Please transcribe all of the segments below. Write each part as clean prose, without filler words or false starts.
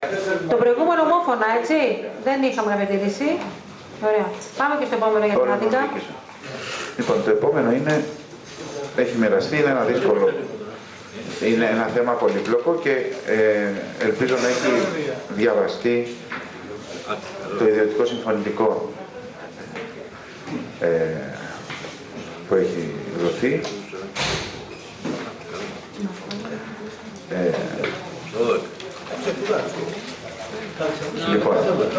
Το προηγούμενο ομόφωνα, έτσι. Δεν είχαμε κάποια αντίρρηση. Ωραία. Πάμε και στο επόμενο για την Άτικα. Λοιπόν, το επόμενο είναι, έχει μοιραστεί, είναι ένα δύσκολο. Είναι ένα θέμα πολύπλοκο και ελπίζω να έχει διαβαστεί το ιδιωτικό συμφωνητικό που έχει δοθεί. Λοιπόν,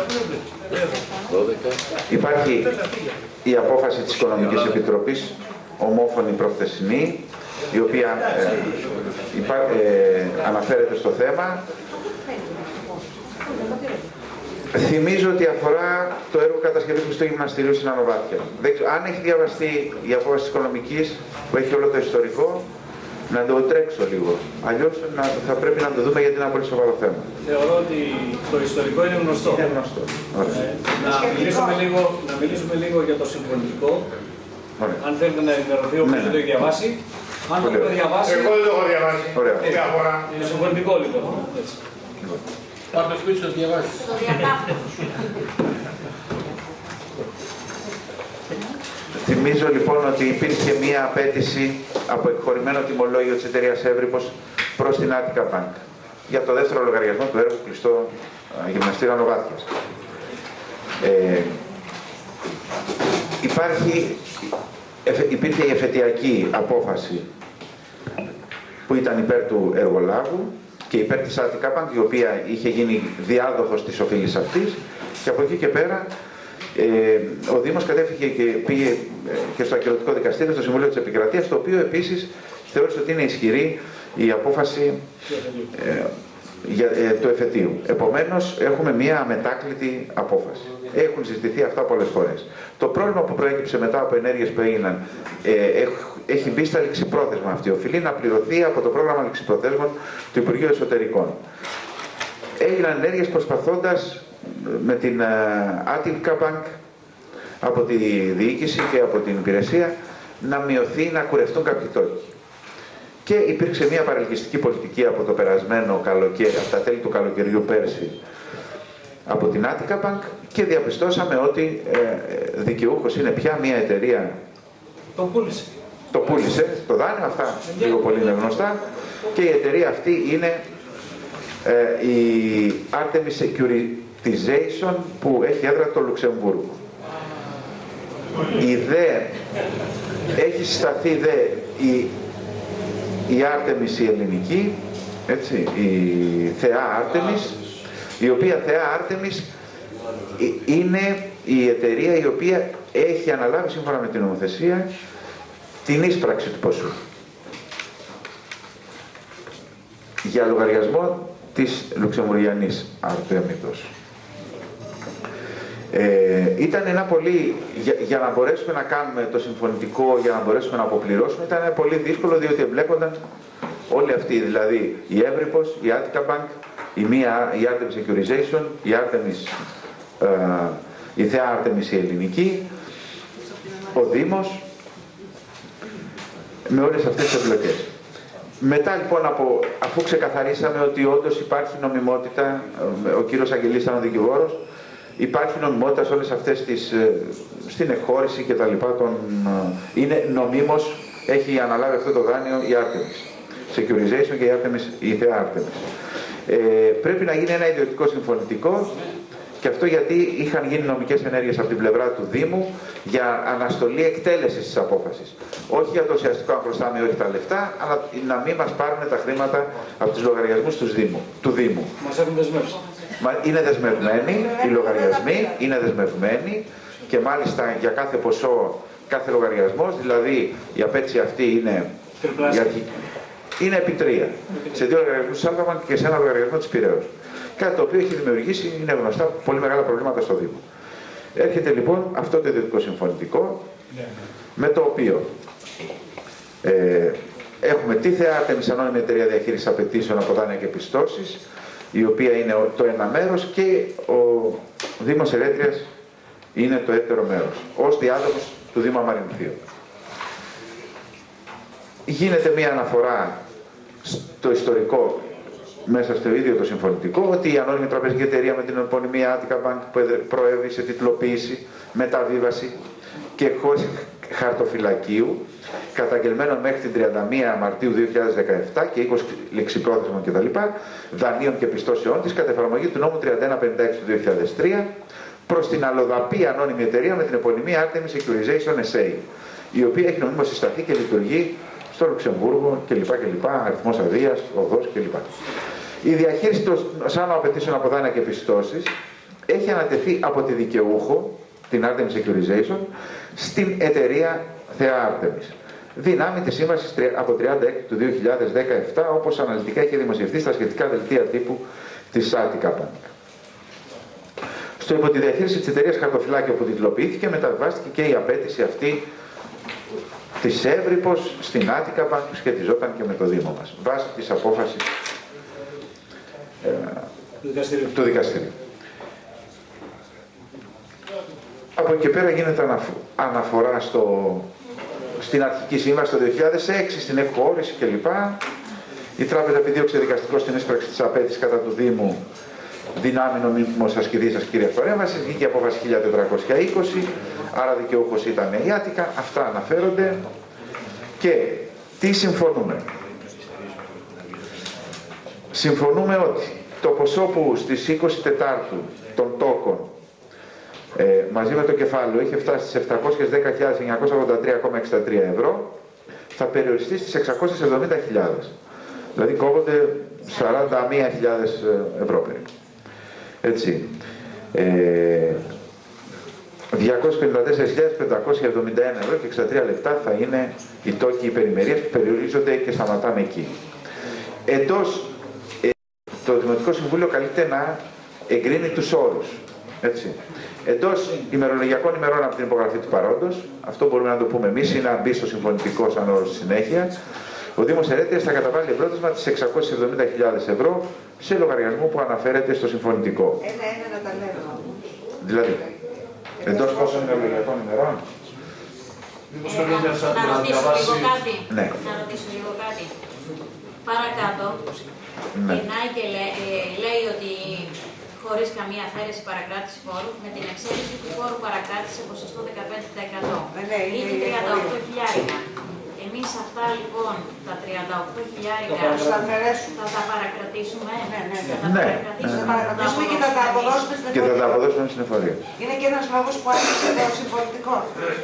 υπάρχει η απόφαση της Οικονομικής Επιτροπής, ομόφωνη προχθεσινή, η οποία αναφέρεται στο θέμα. Θυμίζω ότι αφορά το έργο κατασκευής του γυμναστηρίου στην Ανοβάθια. Αν έχει διαβαστεί η απόφαση της Οικονομικής, που έχει όλο το ιστορικό, να το τρέξω λίγο. Αλλιώς θα πρέπει να το δούμε γιατί είναι ένα πολύ σοβαρό θέμα. Θεωρώ ότι το ιστορικό είναι γνωστό. Είναι γνωστό. Να μιλήσουμε λίγο για το συμφωνητικό. Αν θέλετε να ενημερωθεί όποιος δεν το έχει διαβάσει. Αν το έχω διαβάσει. Εγώ δεν το έχω διαβάσει. Ωραία. Το συμφωνητικό λοιπόν. Πάρ' το σπίτι σου, το διαβάσει. Θυμίζω λοιπόν ότι υπήρχε μία απέτηση από εκχωρημένο τιμολόγιο της εταιρείας Εύρυπος προς την Attica Bank για το δεύτερο λογαριασμό του έργου κλειστό γυμναστήριο Ανοβάθιας. Υπήρχε η εφετειακή απόφαση που ήταν υπέρ του εργολάβου και υπέρ της Attica Bank, η οποία είχε γίνει διάδοχος της οφείλης αυτής, και από εκεί και πέρα ο Δήμος κατέφυγε και πήγε και στο ακυρωτικό δικαστήριο, στο Συμβούλιο της Επικρατείας, το οποίο επίσης θεώρησε ότι είναι ισχυρή η απόφαση του εφετείου. Επομένως, έχουμε μία αμετάκλητη απόφαση. Έχουν συζητηθεί αυτά πολλές φορές. Το πρόβλημα που προέκυψε μετά από ενέργειες που έγιναν έχει μπει στα ληξιπρόθεσμα αυτή. Οφείλει να πληρωθεί από το πρόγραμμα ληξιπροθέσμων του Υπουργείου Εσωτερικών. Έγιναν ενέργειες προσπαθώντας με την Attica Bank από τη διοίκηση και από την υπηρεσία να μειωθεί, να κουρευτούν κάποιοι τόκοι. Και υπήρξε μια παρελκυστική πολιτική από το περασμένο καλοκαίρι, από τα τέλη του καλοκαιριού πέρσι, από την Attica Bank, και διαπιστώσαμε ότι δικαιούχος είναι πια μια εταιρεία. Το πούλησε, το δάνειο, αυτά λίγο πολύ είναι γνωστά, και η εταιρεία αυτή είναι η Artemis Securitization, που έχει έδρα το Λουξεμβούργο. Έχει συσταθεί η Artemis η ελληνική, έτσι, η θεά Artemis, η οποία θεά Artemis είναι η εταιρεία η οποία έχει αναλάβει σύμφωνα με την νομοθεσία την ίσπραξη του ποσού για λογαριασμό της Λουξεμβουργιανής Αρτέμιδος. Ήταν ένα πολύ, για να μπορέσουμε να κάνουμε το συμφωνητικό, για να μπορέσουμε να αποπληρώσουμε, ήταν πολύ δύσκολο, διότι εμπλέκονταν όλοι αυτοί, δηλαδή η Εύρυπος, η Attica Bank, η Artemis Securitization, η Artemis, η θεά Artemis η ελληνική, ο Δήμος, με όλες αυτές τις εμπλοκές. Μετά λοιπόν, αφού ξεκαθαρίσαμε ότι όντως υπάρχει νομιμότητα, ο κύριος Αγγελής ήταν ο δικηγόρος, υπάρχει νομιμότητα σε όλες αυτές στην εκχώρηση και τα λοιπά, είναι νομίμως, έχει αναλάβει αυτό το δάνειο η Artemis Securitization και η θεά Artemis. Πρέπει να γίνει ένα ιδιωτικό συμφωνητικό, και αυτό γιατί είχαν γίνει νομικές ενέργειες από την πλευρά του Δήμου για αναστολή εκτέλεσης της απόφασης. Όχι για το ουσιαστικό αν χρωστάμε όχι τα λεφτά, αλλά να μην μας πάρουν τα χρήματα από τους λογαριασμούς του Δήμου. Μας έχουν δεσμεύσει. Είναι δεσμευμένοι, οι λογαριασμοί είναι δεσμευμένοι, και μάλιστα για κάθε ποσό, κάθε λογαριασμός, δηλαδή η απέτηση αυτή είναι επί 3. Σε 2 λογαριασμούς της Alpha Bank και σε ένα λογαριασμό της Πειραιώς. Κάτι το οποίο έχει δημιουργήσει, είναι γνωστά, πολύ μεγάλα προβλήματα στο Δήμο. Έρχεται λοιπόν αυτό το ιδιωτικό συμφωνητικό, με το οποίο έχουμε τη θεά Artemis Ανώνυμη Εταιρεία Διαχείρισης Απαιτήσεων από δάνεια και πιστώσεις, η οποία είναι το ένα μέρος, και ο Δήμος Ερέτριας είναι το έτερο μέρος, ως διάδοχος του Δήμου Αμαρινθίου. Γίνεται μία αναφορά στο ιστορικό μέσα στο ίδιο το συμφωνητικό ότι η ανώνυμη τραπεζική εταιρεία με την επωνυμία Attica Bank που προέβη σε τιτλοποίηση, μεταβίβαση και εκχώρηση χαρτοφυλακίου καταγγελμένων μέχρι την 31 Μαρτίου 2017 και 20 ληξιπρόθεσμων κτλ. Δανείων και πιστώσεών της κατά εφαρμογή του νόμου 3156 του 2003 προς την αλλοδαπή ανώνυμη εταιρεία με την επωνυμία Artemis Securitization SA, η οποία έχει νομίμως συσταθεί και λειτουργεί στο Λουξεμβούργο κλπ. Αριθμός αδείας, οδός κλπ. Η διαχείριση των σαν απαιτήσεων από δάνεια και πιστώσεις έχει ανατεθεί από τη δικαιούχο, την Artemis Securitization, στην εταιρεία Thea Artemis. Δυνάμει τη σύμβαση από 36 του 2017, όπως αναλυτικά έχει δημοσιευτεί στα σχετικά δελτία τύπου της Attica Bank. Στο υπό τη διαχείριση της εταιρείας χαρτοφυλάκιο που τιτλοποιήθηκε, μεταβιβάστηκε και η απέτηση αυτή της Εύρυπος στην Attica Bank που σχετιζόταν και με το Δήμο μας, βάσει της απόφασης του δικαστηρίου. Από εκεί και πέρα γίνεται αναφορά στην αρχική σύμβαση το 2006, στην εκχώρηση κλπ. Η τράπεζα επιδίωξε δικαστικό στην έσπραξη της απέτησης κατά του Δήμου δυνάμει νομίμως ασκητής κύριας παρέμβασης, βγήκε η απόφαση 1420, άρα δικαιούχος ήταν η Attica. Αυτά αναφέρονται και τι συμφωνούμε. Συμφωνούμε ότι το ποσό που στις 24 των τόκων μαζί με το κεφάλαιο είχε φτάσει στις 710.983,63 ευρώ, θα περιοριστεί στις 670.000. Δηλαδή κόβονται 41.000 ευρώ περίπου. Έτσι. 254.571 ευρώ και 63 λεπτά θα είναι οι τόκοι υπερημερίας που περιορίζονται και σταματάμε εκεί. Εντός, το Δημοτικό Συμβούλιο καλείται να εγκρίνει τους όρους. Έτσι. Εντός ημερολογιακών ημερών από την υπογραφή του παρόντος, αυτό μπορούμε να το πούμε εμείς, είναι να μπει στο συμφωνητικό σαν όρος στη συνέχεια, ο Δήμος Ερέτειας θα καταβάλει εμπρόθεσμα τις 670.000 ευρώ σε λογαριασμό που αναφέρεται στο συμφωνητικό. Ένα να τα λέμε. Δηλαδή, εντός πόσων ημερολογιακών ημερών? Να ρωτήσω λίγο κάτι. Ναι. Να ρωτήσω λίγο κάτι. Παρακάτω, Ναι. περνάει και λέει ότι χωρίς καμία αφαίρεση παρακράτηση φόρου, με την εξαίρεση του φόρου παρακράτηση σε ποσοστό 15%. Είναι 38 χιλιάρικα. Εμείς αυτά λοιπόν, τα 38 χιλιάρικα, θα τα παρακρατήσουμε. Ναι. Θα παρακρατήσουμε και θα τα αποδώσουμε στην εφορία. Και θα τα αποδώσουμε στην εφορία. Είναι και ένας λόγος που άρχισε νέο συμφωνητικό.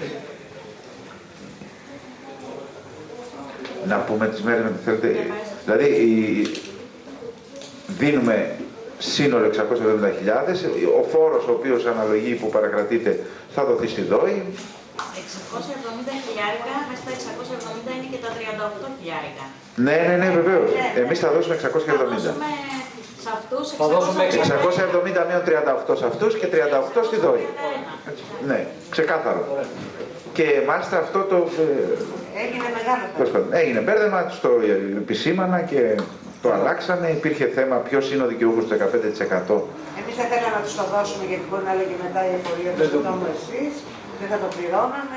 Να πούμε τις μέρες με τι θέλετε. Δηλαδή, δίνουμε σύνολο 670.000, ο φόρος ο οποίος αναλογεί που παρακρατείται θα δοθεί στη ΔΟΗ. 670 χιλιάρικα, μέσα στα 670 είναι και τα 38 χιλιάρικα. Ναι, βεβαίως. Εμείς θα δώσουμε 670. Θα δώσουμε σε αυτούς 670 μείον 38 σε αυτούς και 38 στη ΔΟΗ. Ναι, ξεκάθαρο. Και μάλιστα αυτό το... Έγινε μεγάλο. Έγινε μπέρδεμα, το επισήμανα και το αλλάξανε. Υπήρχε θέμα ποιος είναι ο δικαιούχος του 15%. Εμείς θα θέλαμε να τους το δώσουμε γιατί μπορεί να λέγει μετά η εφορία του νόμου εσείς. Δεν θα το πληρώναμε.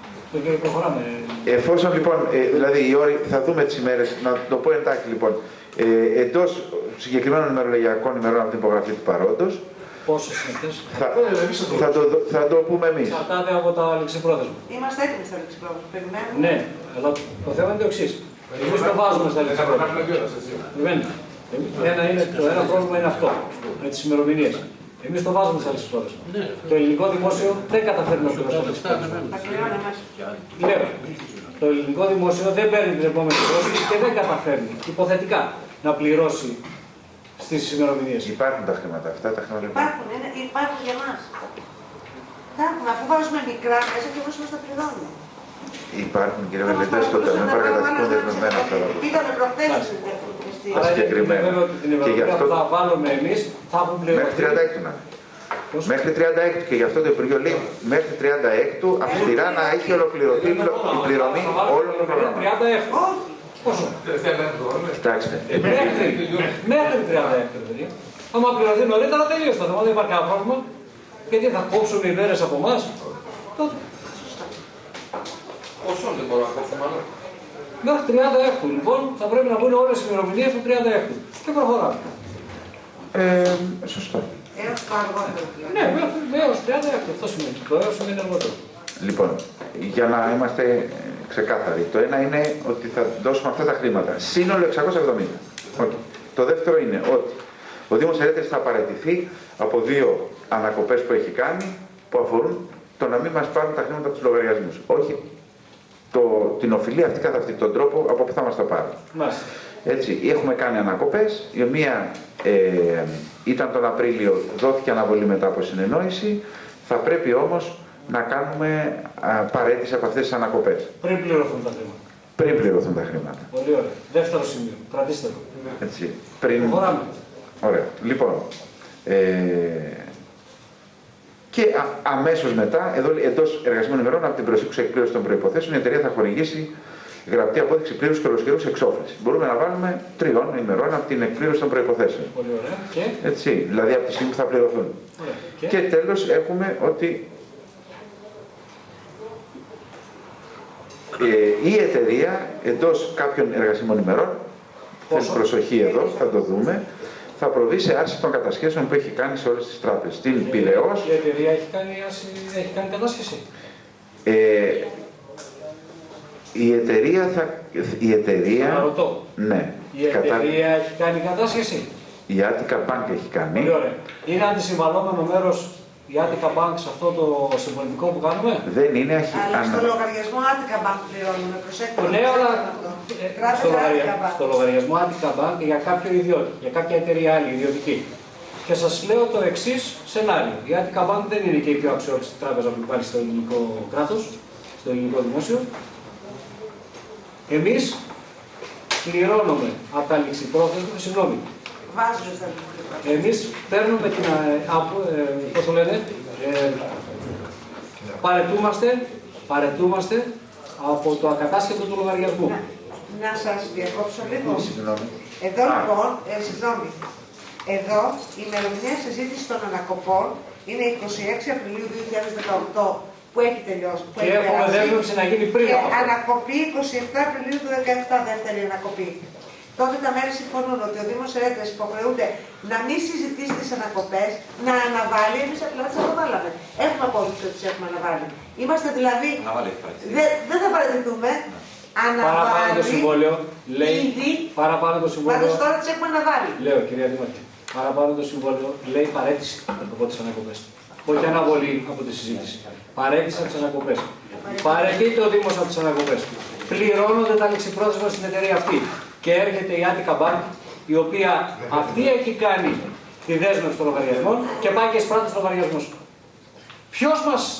Εφόσον λοιπόν, δηλαδή οι όροι, θα δούμε τις ημέρες, να το πω εντάχει λοιπόν, εντός συγκεκριμένων ημερολογιακών ημερών από την υπογραφή του παρόντος, πόσες είναι αυτές? Θα το πούμε εμείς. Εξαρτάται από τα ληξιπρόθεσμα. Είμαστε έτοιμοι στα ληξιπρόθεσμα. Περιμένουμε. Ναι, αλλά το θέμα είναι το εξής. Εμείς το βάζουμε στα ληξιπρόθεσμα. Το ένα πρόβλημα είναι αυτό, με τις ημερομηνίες. Εμείς το βάζουμε στα ληξιπρόθεσμα. Το ελληνικό δημόσιο δεν καταφέρνει να πληρώσει τα ληξιπρόθεσμα. Λέω, το ελληνικό δημόσιο δεν παίρνει την επόμενη πρόσκληση και δεν καταφέρνει, υποθετικά, να πληρώσει στις ημερομηνίες. Υπάρχουν τα χρήματα αυτά, τα χρήματα. Υπάρχουν για μας. Υπάρχουν, αφού βάζουμε μικρά μέσα και εμείς μας τα πληρώνουμε. Υπάρχουν, κύριε Βελετέ, στο Ταμείο Παρακαταστικών δεσμευμένα αυτά. Πήγαμε προχθές Άρα συγκεκριμένα. Και γι' αυτό θα βάλουμε εμείς, θα έχουν πληρώσει. Μέχρι 36 να. Μέχρι 36 και γι' αυτό το Υπουργείο λέει μέχρι 36 αυστηρά να έχει ολοκληρωθεί η πληρωμή όλων των προγραμμάτων. Πόσο? Κοιτάξτε. Μέχρι 36, δηλαδή. Άμα πληρωθεί νωρίτερα, τελείωσε το θέμα, δεν υπάρχει κανένα πρόβλημα. Γιατί θα κόψουν οι μέρες από εμάς. Τότε. Πόσο δεν μπορώ να κόψουμε άλλο. Μέχρι 30 έκτου λοιπόν θα πρέπει να μπουν όλες οι ημερομηνίες του 30 έκτου. Και προχωράμε. Σωστό. Έως το αργότερο. Ναι, έως 30 έκτου. Αυτό σημαίνει. Το έως σημαίνει αργότερο. Λοιπόν, για να είμαστε ξεκάθαροι, το ένα είναι ότι θα δώσουμε αυτά τα χρήματα. Σύνολο 670. Okay. Το δεύτερο είναι ότι ο Δήμος Ερέτρες θα παραιτηθεί από 2 ανακοπές που έχει κάνει που αφορούν το να μην μας πάρουν τα χρήματα από τους λογαριασμούς. Όχι την οφειλή αυτή καθ' αυτή τον τρόπο από που θα μας τα πάρουν. Μάλιστα. Έτσι, έχουμε κάνει ανακοπές, η μία ήταν τον Απρίλιο, δόθηκε αναβολή μετά από συνεννόηση, θα πρέπει όμως να κάνουμε παραίτηση από αυτές τις ανακοπές. Πριν πληρωθούν τα χρήματα. Πριν πληρωθούν τα χρήματα. Πολύ ωραία. Δεύτερο σημείο. Κρατήστε το. Έτσι, πριν... Προχωράμε. Ωραία. Λοιπόν, και αμέσως μετά, εντός εργασμένων ημερών, από την προσήκουσα εκπλήρωση των προϋποθέσεων, η εταιρεία θα χορηγήσει γραπτή απόδειξη πλήρους και ολοσχερούς εξόφληση. Μπορούμε να βάλουμε 3 ημερών από την εκπλήρωση των προϋποθέσεων. Πολύ ωραία. Και... Έτσι, δηλαδή από τη στιγμή που θα πληρωθούν. Ωραία. Και τέλος έχουμε ότι η εταιρεία εντός κάποιων εργασίμων ημερών, θέλει προσοχή εδώ, θα το δούμε, θα προβεί σε άρση των κατασχέσεων που έχει κάνει σε όλες τις τράπεζες. Στην Πειραιώς. Η εταιρεία έχει κάνει κατάσχεση. Η εταιρεία... Ρωτώ. Ναι. Η εταιρεία έχει κάνει κατάσχεση. Η Attica Bank έχει κάνει. Πολύ ωραία. Είναι αντισυμβαλόμενο μέρος η Attica Bank σε αυτό το συμβολικό που κάνουμε. Δεν είναι Αλλά στο λογαριασμό Attica Bank πληρώνουμε. Προσέξτε. Ναι, αλλά στο λογαριασμό Attica Bank για κάποιο ιδιώτη, για κάποια εταιρεία άλλη ιδιωτική. Και σας λέω το εξής σενάριο. Η Attica Bank δεν είναι και η πιο αξιόπιστη τράπεζα που υπάρχει στο ελληνικό κράτος, στο ελληνικό δημόσιο. Εμείς πληρώνουμε από τα ληξιπρόθεσμα, συγγνώμη. Εμείς παίρνουμε την, πώς το λένε, παρετούμαστε από το ακατάσχετο του λογαριασμού. Να σας διακόψω λίγο. Εδώ λοιπόν, συγγνώμη, εδώ η ημερομηνία συζήτηση των ανακοπών είναι 26 Απριλίου 2018 που έχει τελειώσει. Και έχουμε δέσμευση να γίνει πριν. Και ανακοπή 27 Απριλίου του 2017, δεύτερη ανακοπή. Τότε τα μέρη συμφωνούν ότι ο Δήμος Ερέτρες υποχρεούνται να μην συζητήσει τις ανακοπές, να αναβάλει, εμείς απλά τις αναβάλαμε. Έχουμε απόδειξη ότι τις έχουμε αναβάλει. Είμαστε δηλαδή. Δεν θα παραιτηθούμε. Παραπάνω το συμβόλαιο λέει. Παραπάνω το συμβόλαιο. Πάντως τώρα τις έχουμε αναβάλει. Λέω, κυρία Δήμαρχε. Παραπάνω το συμβόλαιο λέει παρέτηση από τις ανακοπές. Όχι αναβολή από τη συζήτηση. Παρέτηση από τις ανακοπές. Παρετείται ο Δήμος από τις ανακοπές. Πληρώνονται τα ληξιπρόθεσμα στην εταιρεία αυτή. Και έρχεται η Attica Bank, η οποία αυτή έχει κάνει τη δέσμευση των λογαριασμών και πάει και εισπράττει τους λογαριασμούς. Ποιος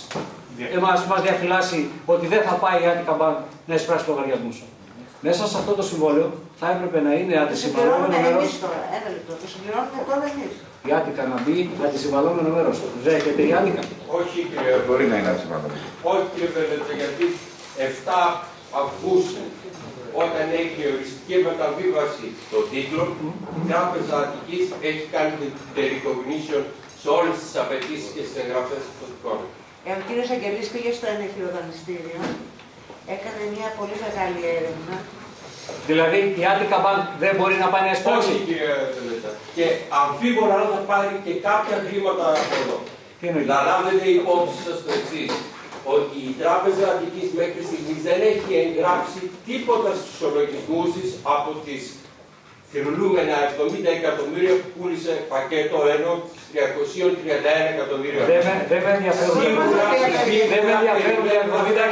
μας διαφυλάσσει ότι δεν θα πάει η Attica Bank να εισπράξει λογαριασμούς? Μέσα σε αυτό το συμβόλαιο θα έπρεπε να είναι αντισυμβαλόμενο μέρος. Ένα λεπτό, το συμπληρώνουμε τώρα εμείς. Η Attica να μπει αντισυμβαλόμενο μέρος. Δέχεται η Attica? Όχι, κύριε. Μπορεί να είναι αντισυμβαλόμενο. Όχι, κύριε Βελέτσα, γιατί 7 Αυγούστου, όταν έχει οριστική μεταβίβαση στο τίτλο, η Τράπεζα Αττικής έχει κάνει την recognition σε όλες τις απαιτήσεις και στις εγγραφές των τυπικών. Ο κύριος Αγγελής πήγε στο ενέχειρο δανειστήριο, έκανε μια πολύ μεγάλη έρευνα. Δηλαδή η Attica Bank δεν μπορεί να πάει να εισπράξει? Όχι, κύριε Βελέτσα. Και αμφίβολα να θα πάρει και κάποια χρήματα από εδώ. Να λάβετε υπόψη σας το εξής, ότι η Τράπεζα Αττικής μέχρι στιγμής δεν έχει εγγράψει τίποτα στους ολογισμούς της από τις θυρλούμενα 70 εκατομμύρια που πούλησε πακέτο ενώ 331 εκατομμύρια. Δεν με ενδιαφέρουν τα 70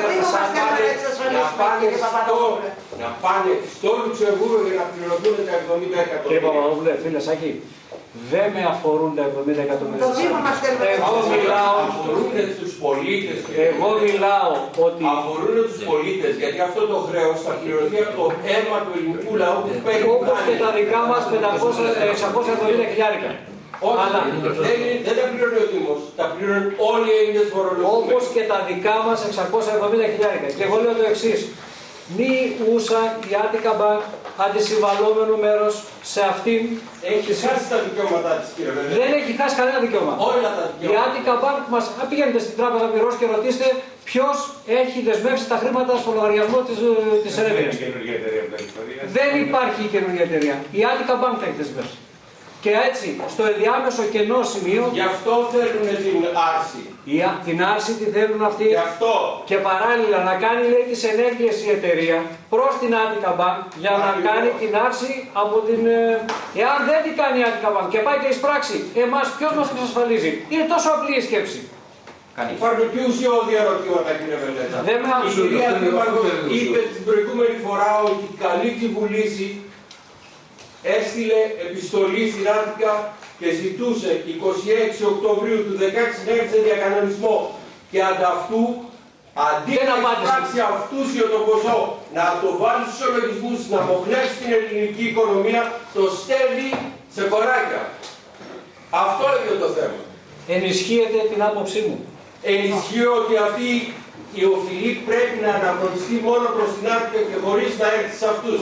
εκατομμύρια. Να πάνε στο Λουξεμβούργο για να πληρωθούν τα 70 εκατομμύρια. Κύριε Παπαδόπουλε, φίλε Σάκη, δεν με αφορούν τα 70 εκατομμύρια. Αφορούν τους πολίτες. Εγώ μιλάω ότι. Αφορούν τους πολίτες, γιατί αυτό το χρέος θα πληρωθεί από το αίμα του ελληνικού λαού που παίρνει. Όπως και τα δικά μας 670 χιλιάρικα. Αλλά δεν τα πληρώνει ο Δήμος, τα πληρώνουν όλοι οι Έλληνες φορολογούμενοι. Όπως και τα δικά μας 670 χιλιάρικα. Και εγώ λέω το εξής. Νη ούσα η Attica Bank αντισυμβαλόμενο μέρος σε αυτήν. Έχει χάσει τα δικαιώματά της, κύριε Βελέτα. Δεν έχει χάσει κανένα δικαίωμα. Όλα τα Η δικαιώματα. Attica Bank μας, πήγαινετε στην τράπεζα Πυρός και ρωτήστε ποιος έχει δεσμεύσει τα χρήματα στο λογαριασμό της Ερεύνης. Δεν υπάρχει η καινούργια εταιρεία. Η Attica Bank τα έχει δεσμεύσει. Και έτσι, στο ενδιάμεσο κενό σημείο. Γι' αυτό θέλουν την άρση. Την άρση τη θέλουν αυτοί. Γι' αυτό. Και παράλληλα να κάνει, λέει, τις ενέργειες η εταιρεία προς την Attica Bank για να κάνει την άρση από την. Εάν δεν την κάνει η Attica Bank και πάει και εισπράξει, εμάς ποιος μας εξασφαλίζει. Είναι τόσο απλή η σκέψη. Υπάρχουν και ουσιώδη ερωτήματα, κύριε Βελέτα. Δεν με Η κυρία Δήμαρχος είπε την προηγούμενη φορά ότι καλή τη βουλήση έστειλε επιστολή στην Attica και ζητούσε 26 Οκτωβρίου του 2016 να έρθει σε διακανονισμό και ανταυτού αντί να εισπράξει αυτούσιο το ποσό να το βάλει στους ολογισμούς, να μοχλεύσει την ελληνική οικονομία, το στέλνει σε κοράκια. Αυτό είναι το θέμα. Ενισχύεται την άποψή μου. Ενισχύω ότι αυτή η οφειλή πρέπει να αναγνωριστεί μόνο προς την Attica και χωρίς να έρθει σε αυτούς.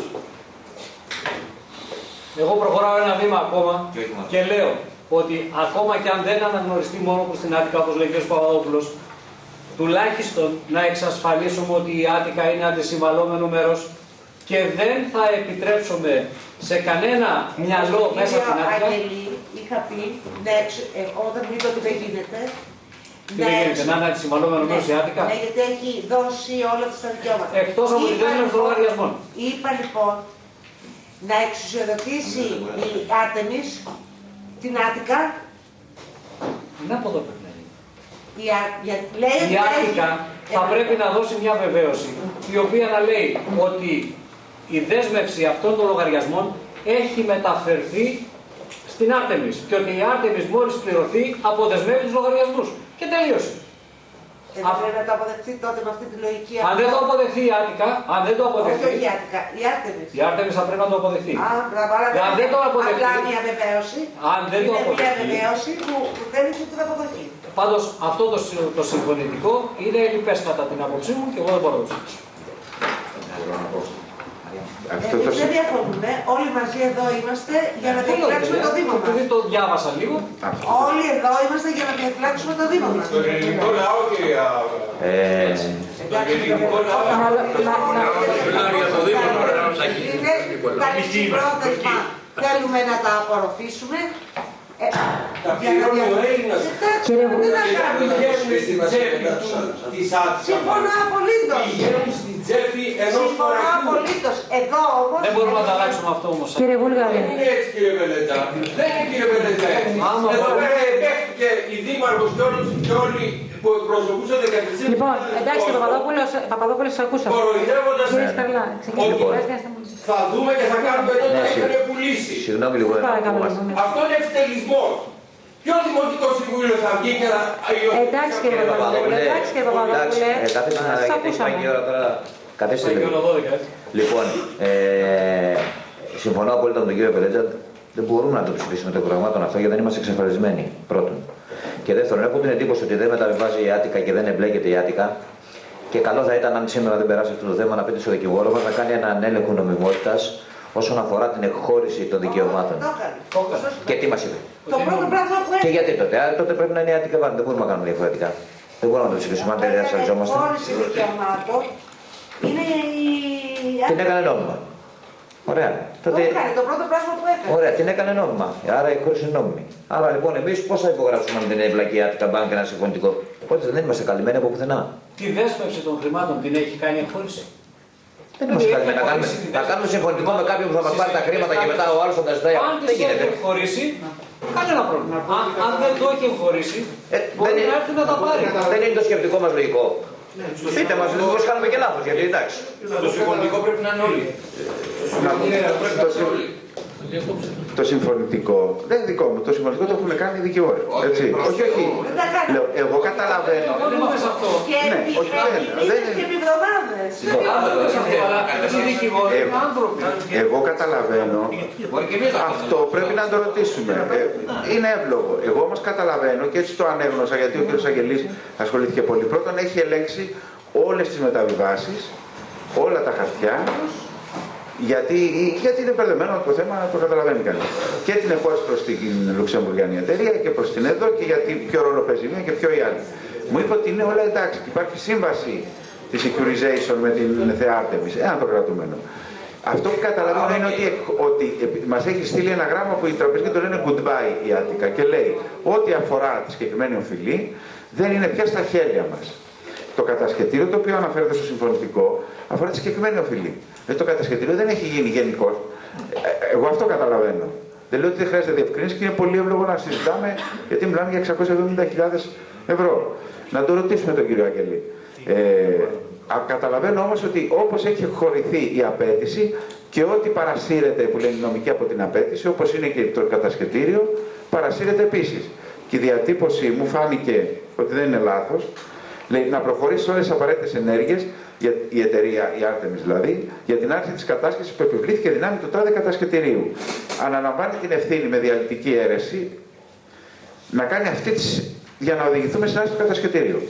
Εγώ προχωράω ένα βήμα ακόμα και λέω ότι ακόμα και αν δεν αναγνωριστεί μόνο προς την Attica, όπως λέει ο κ. Παπαδόπουλος, τουλάχιστον να εξασφαλίσουμε ότι η Attica είναι αντισυμβαλόμενο μέρος και δεν θα επιτρέψουμε σε κανένα μυαλό μέσα στην Attica. Αγγελή, είχα πει, όταν μου είπε ότι δεν γίνεται. Τι δεν γίνεται, να είναι αντισυμβαλόμενο μέρος η Attica. Ναι, γιατί έχει δώσει όλα τα δικαιώματα. Εκτός από τη δέσμευση των λογαριασμών. Είπα λοιπόν να εξουσιοδοτήσει η Άρτεμις την Attica. Είναι από εδώ πρέπει να γίνει. Η Attica θα πρέπει να δώσει μια βεβαίωση η οποία να λέει ότι η δέσμευση αυτών των λογαριασμών έχει μεταφερθεί στην Άρτεμις και ότι η Άρτεμις μόλις πληρωθεί αποδεσμεύει τους λογαριασμούς. Και τελείωσε. Δεν πρέπει να το αποδεχτεί τότε με αυτή τη λογική. Αν δεν το αποδεχθεί η Attica, αν δεν το αποδεχθεί. Όχι η Attica, η Άρτεμις. Η Άρτεμις θα πρέπει να το αποδεχθεί. Αν δεν το αποδεχτεί. Απλά μια βεβαίωση. Αν δεν το αποδεχτεί. Είναι μια βεβαίωση που δεν έχει την αποδοχή. Πάντως αυτό το συμφωνητικό είναι λοιπές κατά την άποψή μου και εγώ δεν μπορώ να το ψηφίσω. Εμείς δεν διαφωνούμε, όλοι μαζί εδώ είμαστε για να διαφυλάξουμε το Δήμο μας. Επειδή το διάβασα λίγο. Όλοι εδώ είμαστε για να διαφυλάξουμε το Δήμο μας. Το ελληνικό λαό, κυρία. Το ελληνικό λαό. Είναι καλή πρόθεσμα, θέλουμε να τα απορροφήσουμε. Τα πληρώνει ο Έλληνας. Πηγαίνουν στην τσέπη της Attica. Συμφωνώ απολύτως. Πηγαίνουν στην τσέπη ενός Συμφωνώ απολύτως. Εδώ όμως... Δεν μπορούμε να τα αλλάξουμε αυτό όμως. Κύριε Βούλγαρη. Δεν είναι έτσι, κύριε Βελέτα. Δεν είναι, κύριε Βελέτα. Εδώ πέρα επέχτηκε η Δήμαρχος και όλοι που εκπροσωπούσαν 13. Λοιπόν, εντάξει, Παπαδόπουλος, σας ακούσαμε. Κοροϊδεύοντας Κύριε Στερλά, θα δούμε και θα κάνουμε τότε να είχαν πουλήσει. Συγγνώμη λίγο. Αυτό είναι ευτελισμός. Ποιο δημοτικό συμβούλιο θα βγει και να υιοθετήσει? Εντάξει κύριε Παπαδόπουλε, Καθίστε να έχετε πάει και η ώρα τώρα. Καθίστε λίγο. Λοιπόν, συμφωνώ απόλυτα με τον κύριο Πελέτζα. Δεν μπορούμε να το ψηφίσουμε το προγραμμάτων αυτό γιατί δεν είμαστε εξασφαλισμένοι. Πρώτον. Και δεύτερον, έχω την εντύπωση ότι δεν μεταβιβάζει η Attica και δεν εμπλέκεται η Attica. Και καλό θα ήταν, αν σήμερα δεν περάσει αυτό το θέμα, να πείτε στο δικηγόρο μας να κάνει έναν έλεγχο νομιμότητας όσον αφορά την εκχώρηση των δικαιωμάτων. Και τι μας είπε. Το πρώτο πράγμα που Και γιατί τότε. Άρα τότε πρέπει να είναι η Attica Bank. Δεν μπορούμε να κάνουμε διαφορετικά. Δεν μπορούμε να το ψηφίσουμε αν δεν διασφαλιζόμαστε. Η εκχώρηση δικαιωμάτων είναι η... Την έκανε νόμιμα. Ωραία. Τότε... Το πρώτο πράγμα που έκανε. Ωραία, την έκανε νόμιμα. Άρα η εκχώρηση είναι νόμιμη. Άρα λοιπόν εμείς πώς θα υπογράψουμε αν δεν είναι εμπλακή η Attica Bank ένα συμφωνητικό. Οπότε δεν είμαστε καλυμμένοι από πουθενά. Τη δέσμευση των χρημάτων την έχει κάνει εκχώρηση. Δεν είμαστε καλυμμένοι. Να κάνουμε συμφωνητικό με κάποιον που θα μας πάρει τα χρήματα και μετά ο άλλος θα τα ζητάει. Δεν γίνεται. Αν εγχωρήσει, κανένα πρόβλημα. Αν δεν το έχει εγχωρήσει, μπορεί να έρθει να τα πάρει. Δεν είναι το σκεπτικό μας λογικό. Πείτε μας, μήπως κάνουμε και λάθος, γιατί εντάξει. Το συμφωνητικό πρέπει να είναι όλοι. Το συμφωνητικό δεν είναι δικό μου. Το συμφωνητικό το έχουν κάνει οι δικηγόροι. Έτσι. Όχι. Λέω, εγώ καταλαβαίνω. Και εβδομάδες. Εγώ καταλαβαίνω. Αυτό πρέπει να το ρωτήσουμε. Είναι εύλογο. Εγώ όμως καταλαβαίνω και έτσι το ανέγνωσα γιατί ο κ. Αγγελής ασχολήθηκε πολύ. Πρώτον, έχει ελέγξει όλες τις μεταβιβάσεις όλα τα χαρτιά, γιατί είναι μπερδεμένο το θέμα, το καταλαβαίνει κανείς. Και την εχώρηση προς την Λουξεμβουργιανή εταιρεία και προς την ΕΔΟ και γιατί ποιο ρόλο παίζει μία και ποιο η άλλη. Μου είπε ότι είναι όλα εντάξει και υπάρχει σύμβαση τη securization με την Θεάρτεμις, ένα το κρατούμενο. Αυτό που καταλαβαίνω είναι ότι μας έχει στείλει ένα γράμμα που οι τραπεζικοί το λένε goodbye η Άτικα και λέει ό,τι αφορά τη συγκεκριμένη οφειλή δεν είναι πια στα χέρια μας. Το κατασχετήριο το οποίο αναφέρεται στο συμφωνητικό αφορά τη συγκεκριμένη οφειλή. Το κατασχετήριο δεν έχει γίνει γενικώς. Εγώ αυτό καταλαβαίνω. Δεν λέω ότι δεν χρειάζεται διευκρίνηση και είναι πολύ εύλογο να συζητάμε γιατί μιλάμε για 670.000 ευρώ. Να το ρωτήσουμε τον κύριο Αγγελή. Καταλαβαίνω όμως ότι όπως έχει χωρηθεί η απέτηση και ό,τι παρασύρεται που λένε οι νομικοί από την απέτηση, όπως είναι και το κατασχετήριο, παρασύρεται επίσης. Και η διατύπωση μου φάνηκε ότι δεν είναι λάθος. Λέει να προχωρήσει όλες τις απαραίτητες ενέργειες, η εταιρεία, η Artemis δηλαδή, για την άρση της κατάσχεσης που επιβλήθηκε δυνάμει του τάδε κατασχετηρίου. Αναλαμβάνει την ευθύνη με διαλυτική αίρεση να κάνει αυτή για να οδηγηθούμε στην άρση του κατασχετηρίου.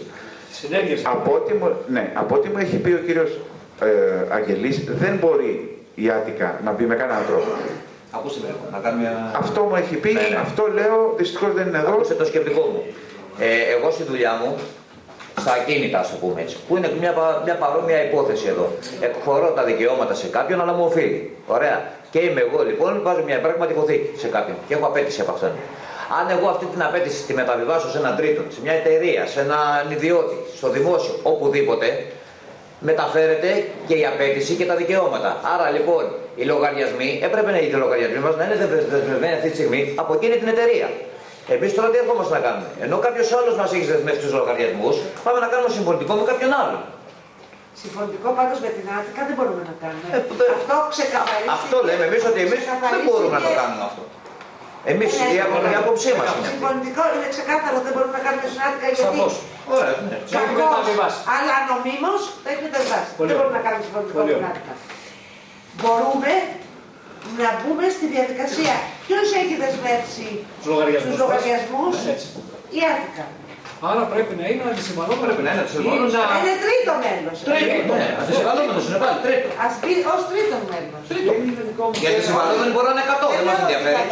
Από ό,τι μου έχει πει ο κύριος Αγγελής, δεν μπορεί η Άτικα να μπει με κανέναν τρόπο. Ακούστε με, να κάνω μια... Αυτό μου έχει πει, αυτό λέω, δυστυχώς δεν είναι εδώ. Ακούστε το σκεπτικό μου. Εγώ στη δουλειά μου, στα ακίνητα, ας το πούμε έτσι, που είναι μια παρόμοια υπόθεση εδώ. Εκχωρώ τα δικαιώματα σε κάποιον, αλλά μου οφείλει. Ωραία. Και είμαι εγώ λοιπόν, βάζω μια πράγματι υποθήκη σε κάποιον και έχω απέτηση από αυτόν. Αν εγώ αυτή την απέτηση τη μεταβιβάσω σε έναν τρίτο, σε μια εταιρεία, σε έναν ιδιώτη, στο δημόσιο, οπουδήποτε, μεταφέρεται και η απέτηση και τα δικαιώματα. Άρα λοιπόν οι λογαριασμοί, έπρεπε να είναι οι λογαριασμοί μας να είναι δεσμευμένοι αυτή τη στιγμή από εκείνη την εταιρεία. Εμείς τώρα τι ερχόμαστε να κάνουμε? Ενώ κάποιος άλλος μας έχει δεσμεύσει τους λογαριασμούς, πάμε να κάνουμε συμφωνητικό με κάποιον άλλον. Συμφωνητικό πάντως με την Άτικα δεν μπορούμε να κάνουμε. Αυτό ξεκαθαρίζει. Αυτό λέμε εμείς ότι εμείς δεν μπορούμε να το κάνουμε αυτό. Εμείς η άποψή μας είναι. Συμφωνητικό είναι ξεκάθαρο, δεν μπορούμε να κάνουμε στην Άτικα γιατί. Ωραία, ναι. Κακώς, αλλά νομίμως το έχει μεταβιβάσει. Δεν μπορούμε να κάνουμε συμφωνητικό με την Άτικα. Μπορούμε να μπούμε στη διαδικασία. Ποιος έχει δεσμεύσει τους λογαριασμούς? Η Άτικα. Άρα πρέπει να είναι αντισυμβαλόμενο. Πρέπει να είναι αντισυμβαλόμενο. Είναι τρίτο μέλος. Τρίτο, ναι. Αντισυμβαλόμενος είναι πάλι τρίτο. Ας πει ως τρίτο μέλος. Γιατί αντισυμβαλόμενοι μπορεί να είναι 100, δεν μας ενδιαφέρει.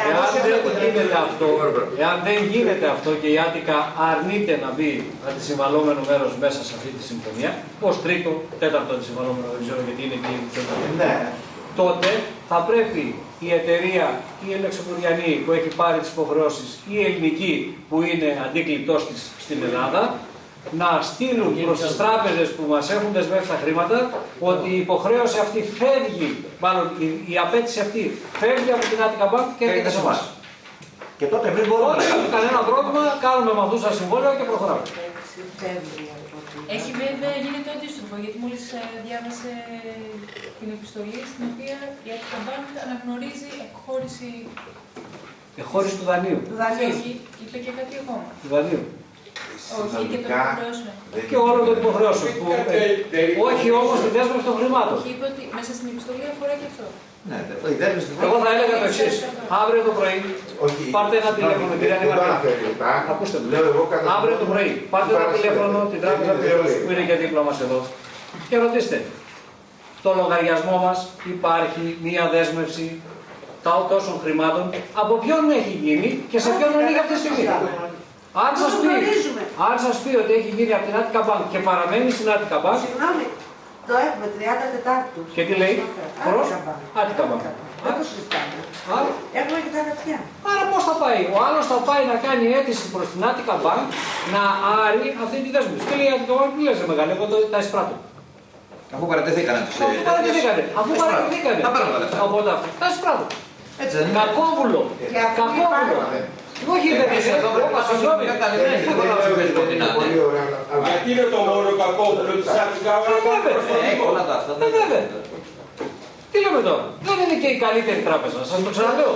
Εάν δεν γίνεται αυτό και η Άτικα αρνείται να μπει αντισυμβαλόμενο μέρος μέσα σε αυτή τη συμφωνία, ως τρίτο, τέταρτο αντισυμβαλόμενο, δεν ξέρω γιατί είναι και η τότε θα πρέπει η εταιρεία, η Ελεξοπουριανή που έχει πάρει τις υποχρεώσεις, η ελληνική που είναι αντίκλητός της στην Ελλάδα, να στείλουν προς τις τράπεζες που μας έχουν δεσμεύσει τα χρήματα ότι η υποχρέωση αυτή φεύγει, μάλλον η απέτηση αυτή φεύγει από την Άτικα Bank και έρχεται σε εμάς. Και τότε εμείς μπορούμε να κάνουμε. Κανένα πρόβλημα, κάνουμε με αυτούς τα συμβόλαια και προχωράμε. Έχει βέβαια γίνει το αντίστροφο, γιατί μόλις διάβασε την επιστολή στην οποία η Άτικα Bank αναγνωρίζει εκχώρηση. Εκχώρηση του δανείου. Όχι, είπε και κάτι ακόμα. Του δανείου. Όχι, και των υποχρεώσεων. Και όλων των υποχρεώσεων. Όχι όμως τη δέσμευση των χρημάτων. Και είπε ότι μέσα στην επιστολή αφορά και αυτό. Εγώ θα έλεγα το εξής. Αύριο το πρωί πάρτε ένα τηλέφωνο, κυρία Νημαρκή. Ακούστε με. Αύριο το πρωί πάρτε ένα τηλέφωνο την τράπεζα που είναι και δίπλα μας εδώ και ρωτήστε. Το λογαριασμό μας υπάρχει μία δέσμευση τόσων χρημάτων. Από ποιον έχει γίνει και σε ποιον ανοίγει αυτή τη στιγμή. Αν σας πει ότι έχει γίνει από την Άτικα Bank και παραμένει στην Άτικα Bank. Συγγνώμη, το έχουμε 30 Τετάρτου. Και τι λέει? Προς Άτικα Bank. Δεν το συζητάμε. Έχουμε και τα χαρτιά. Άρα πώς θα πάει? Ο άλλος θα πάει να κάνει αίτηση προς την Άτικα Bank να άρει αυτή τη δέσμευση. Και λέει η Άτικα Bank, τι λες μεγάλη, εγώ τα εισπράττω. Αφού παρατηθήκανε τους Αφού παρατηθήκανε. Οπότε αυτό. Τα εισπράττω. Κακόβουλο. Κακόβουλο. Όχι, δεν είναι εδώ, συγγνώμη. Γιατί είναι το μόνο κακόβουλο της Άτικα Bank? Βέβαια. Τι λέμε τώρα, δεν είναι και η καλύτερη τράπεζα, σας το ξαναλέω.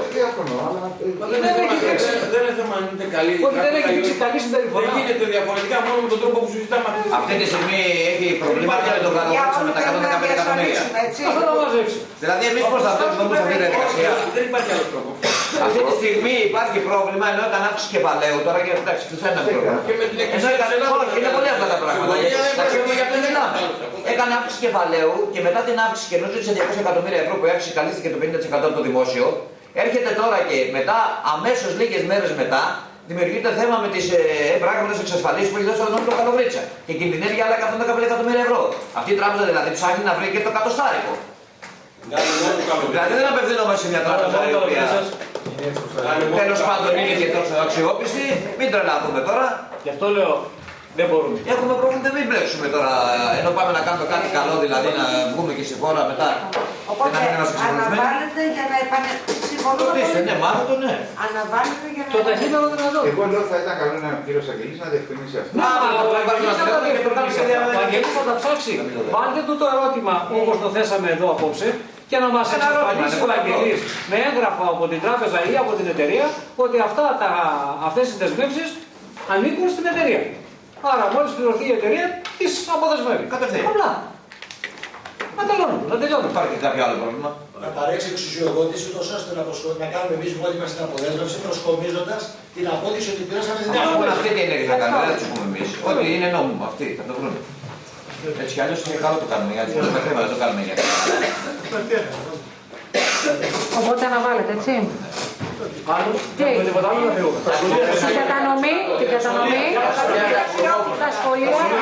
Δεν είναι θέμα αν είναι καλή. Όχι, δεν έχει δείξει καλή συμπεριφορά. Δεν γίνεται διαφορετικά μόνο με τον τρόπο που συζητάμε αυτή τη στιγμή. Αυτή τη στιγμή έχει προβλήματα με τον καταδόξο με τα 115 εκατομμύρια. Αυτό να μαζέψει. Δηλαδή εμείς πώς θα βλέπουμε όμως αυτή τη διαδικασία. Δεν υπάρχει άλλος τρόπος. Αυτή τη στιγμή υπάρχει πρόβλημα ενώ έκανε αύξηση κεφαλαίου. Τώρα και εντάξει, του φαίνεται πρόβλημα. Είναι πολύ απλά τα πράγματα. Για αυτό μιλάμε. Έκανε αύξηση κεφαλαίου και μετά την αύξηση και ενώ ζήτησε 200 εκατομμύρια ευρώ που άξιζε καλύφθηκε το 50% από το δημόσιο. Έρχεται τώρα και μετά, αμέσως λίγες μέρες μετά, δημιουργείται θέμα με τις πράγματες εξασφαλίσεις που έχει δώσει τον το Καλογρίτσα. Και κινδυνεύει για άλλα 115 εκατομμύρια ευρώ. Αυτή η τράπεζα δηλαδή ψάχνει να βρει και το κατοστάρικο. Δηλαδή δεν απευθυνόμαστε σε μια τράπεζα η οποία τέλος πάντων είναι και τόσο αξιόπιστη. Μην τρελαθούμε τώρα. Γι' αυτό λέω δεν μπορούμε. Έχουμε πρόβλημα, μην μπλέξουμε τώρα. Ενώ πάμε να κάνουμε κάτι καλό, δηλαδή να βγούμε και στη χώρα μετά. Οπότε αναβάλλεται για να επανεξυμβολούμε. Ναι, μάλλον το ναι. Αναβάλλεται για να το ταχύτερο δυνατό. Εγώ λέω θα ήταν καλό ο κύριος Αγγελής να διευκρινίσει αυτό. Ο Αγγελής θα τα ψάξει. Βάλτε του το ερώτημα όπως το θέσαμε εδώ απόψε και να μας εξασφαλίσει ο Αγγελής με έγγραφο από την τράπεζα ή από την εταιρεία ότι αυτές οι δεσμεύσεις ανήκουν στην εταιρεία. Άρα μόλις πληρωθεί η εταιρεία, τις αποδεσμεύει. Κατευθείαν. Απλά. Να τελειώνουμε. Υπάρχει κάποιο άλλο πρόβλημα. Να παρέξει εξουσιοδότηση, ούτως ώστε να κάνουμε εμείς μόνοι μας την αποδέσμευση, προσκομίζοντας την απόδειξη ότι πήρασαμε την απόδειξη. Αυτή την ενέργεια θα κάνουμε, δεν θα τους πούμε εμείς. Ότι είναι νόμιμο, αυτοί θα το βρουν. Έτσι κι αλλιώς είναι καλό το κάνουμε, γιατί το θέμα δεν το κάνουμε για αυτό. Οπότε αναβάλλεται, έτσι. Τίποτα άλλο να φύγουμε. Την κατανομή, τα σχολεία.